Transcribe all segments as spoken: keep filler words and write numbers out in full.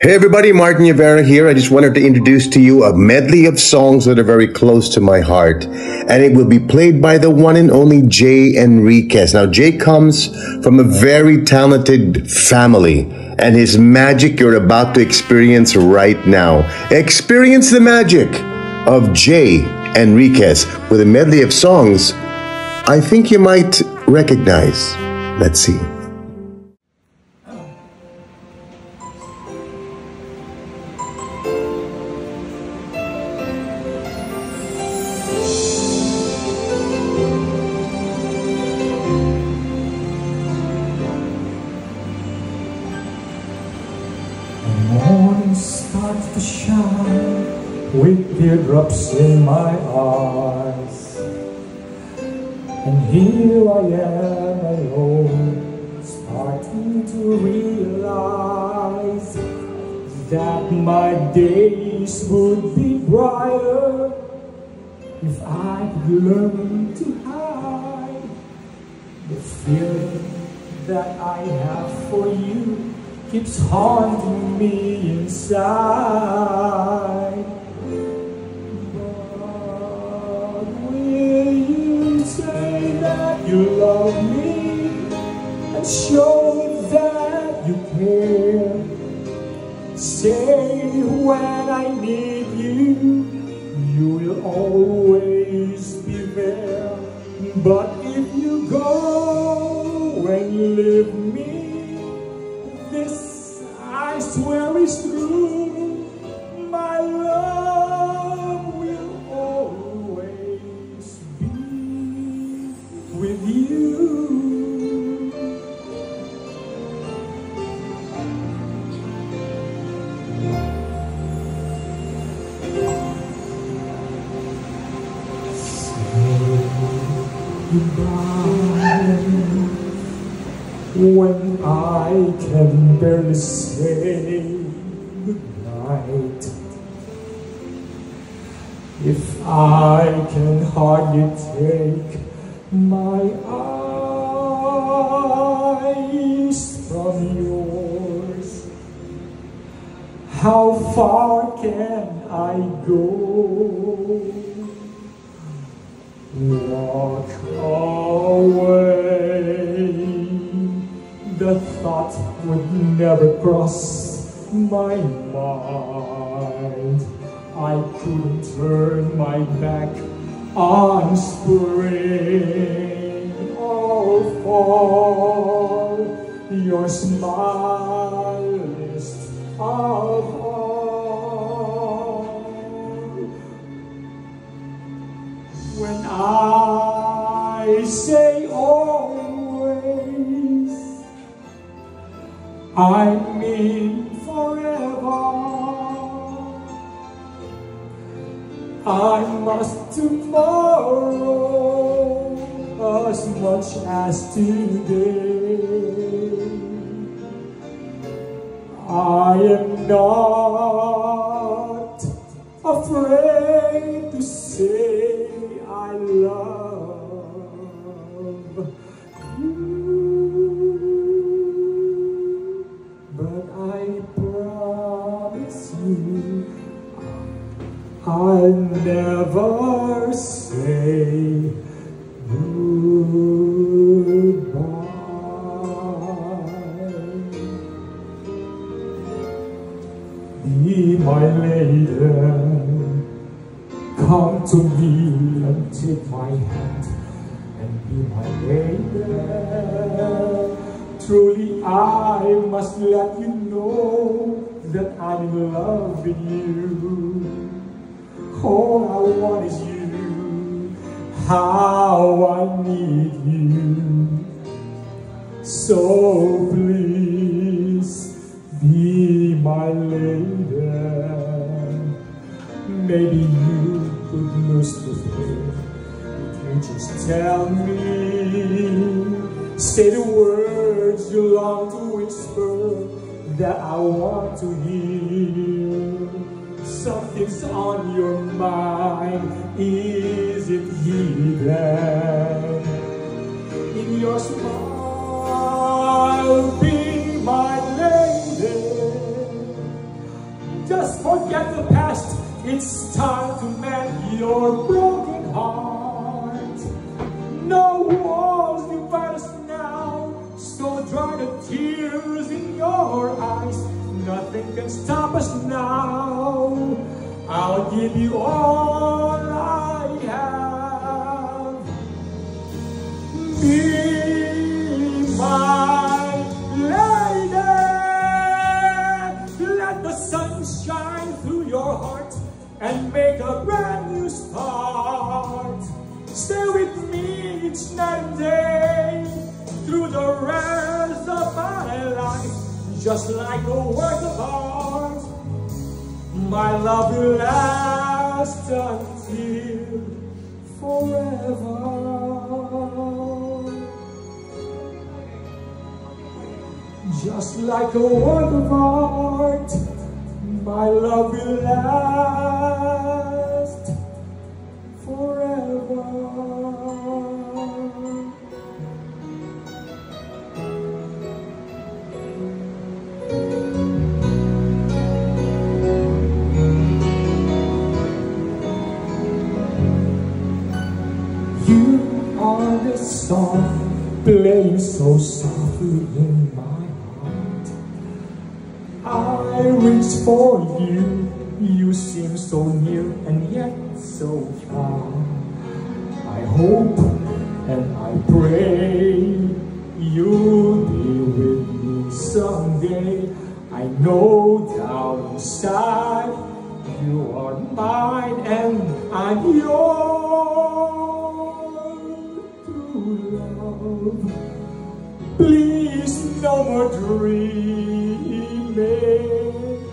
Hey everybody, Martin Rivera here. I just wanted to introduce to you a medley of songs that are very close to my heart. And it will be played by the one and only Jay Enriquez. Now, Jay comes from a very talented family, and his magic you're about to experience right now. Experience the magic of Jay Enriquez with a medley of songs I think you might recognize. Let's see. Morning starts to shine with teardrops in my eyes, and here I am alone, starting to realize that my days would be brighter if I could learn to hide the feeling that I have for you. Keeps haunting me inside. But will you say that you love me and show me that you care? Say when I need you, you will always be there. But if you go and leave me, this I swear is true. My love will always be with you. Say goodbye when I can barely say goodnight, if I can hardly take my eyes from yours, how far can I go? Walk away. The thought would never cross my mind. I couldn't turn my back on spring or fall. Your smile is of all. When I say always, I mean forever. I must tomorrow as much as today. I am not afraid to say I love you. But I promise you, I'll never say goodbye. Be my lady, come to me and take my hand and be my lady. Truly I must let you know that I'm in love with you. All I want is you, how I need you. So please be my lady. Maybe you could lose the thing if you just tell me. Say the words you long to whisper that I want to hear. Something's on your mind, is it hidden in your smile? Be my lady, just forget the past. It's time to mend your broken heart. No walls divide us now, so dry the tears in your eyes. Nothing can stop us now. I'll give you all I have. Be my lady. Let the sun shine through your heart and make a brand new start. Stay with me each night and day through the rest of my life, just like a work of art. My love will last until forever. Just like a work of art, my love will last forever. You are the song playing so softly in my heart. I reach for you, you seem so near and yet so far. I hope and I pray you'll be with me someday. I know down inside you are mine and I'm yours true love. Please no more dreaming.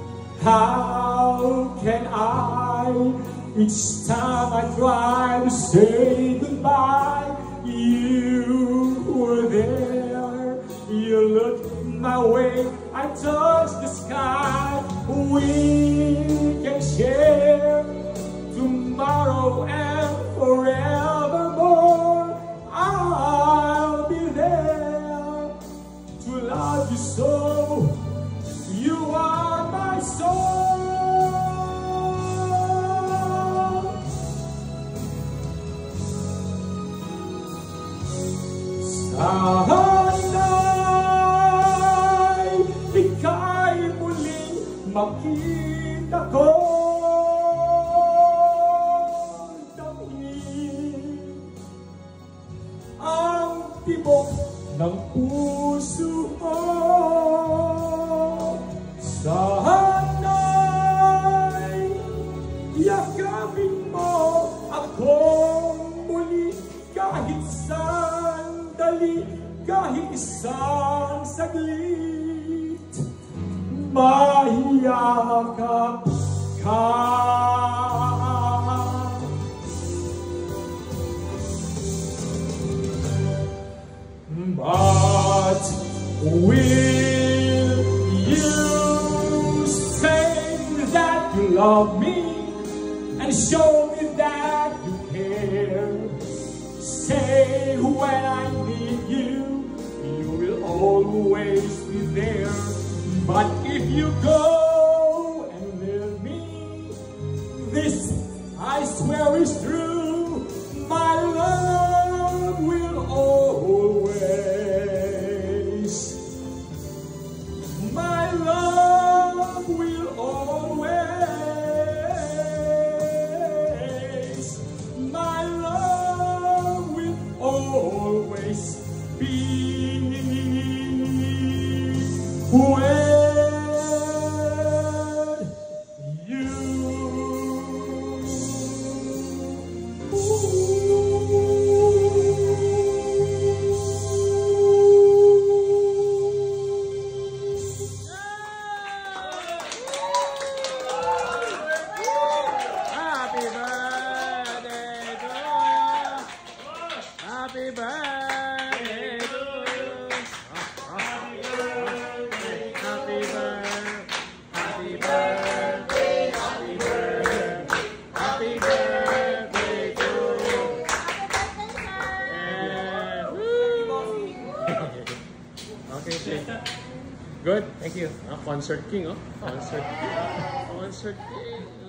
How can I, each time I try to say goodbye, you were there, you looked my way, I touched the sky. We can share tomorrow and forevermore. I'll be there to love you so. You are my soul. Sana'y ika'y muling makita ko. Damhin ang tibok ng puso mo. Sana'y yakapin mo akong muli kahit sandali, kahit isang saglit, mahiyakap ka. But will you say that you love me and show me that you care? Say when I need you, you will always be there. But if you go and leave me, this I swear is true. My love will always, my love will always, my love will always be with you. Happy birthday to you. Happy birthday to you. Happy birthday. Happy birthday. Happy birthday. Happy birthday. Happy birthday to you. And woo. Okay, okay. Good. Thank you. Ah, concert king, oh. Concert. concert cake.